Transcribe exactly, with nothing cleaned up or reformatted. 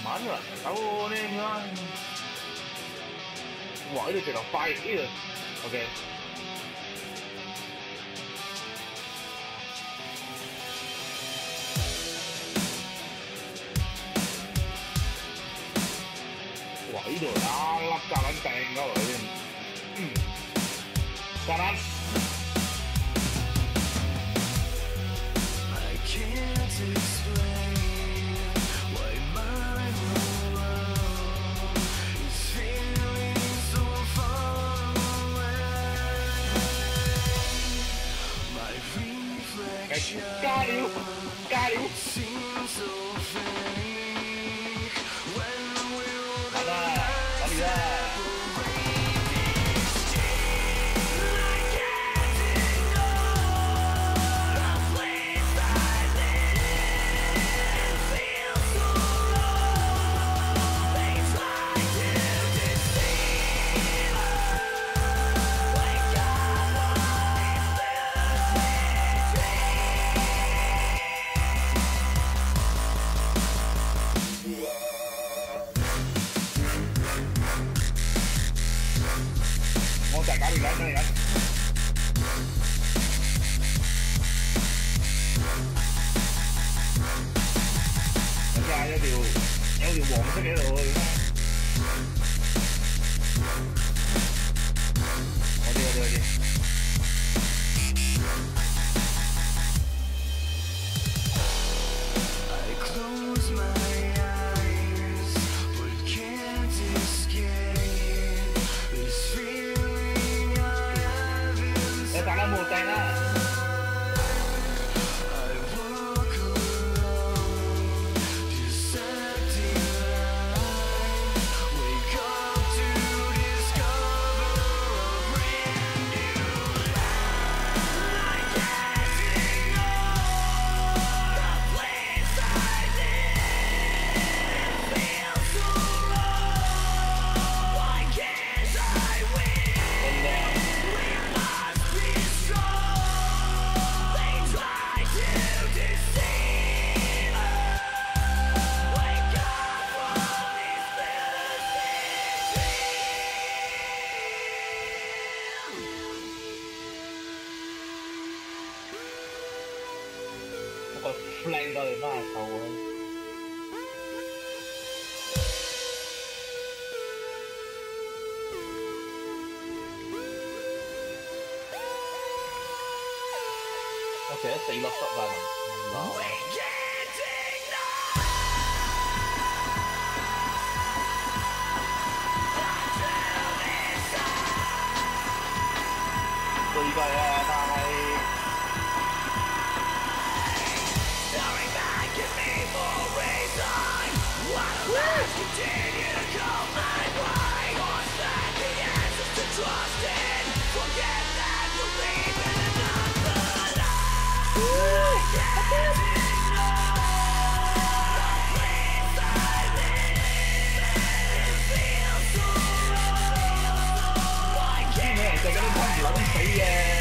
Mana lah, tahu ni memang. Wah, itu tidak baik itu. Okey. Wah, itu alap jalan tengah ini. Hmm. Kanan. Got you! Got you! Flank 到你那頭啊！我成日死粒濕啊！對計啊，但係。Continue to go my way, or set the answers to trust in. Forget that we'll leave in another life. I can't ignore the place I live in. It feels so wrong. Why can't I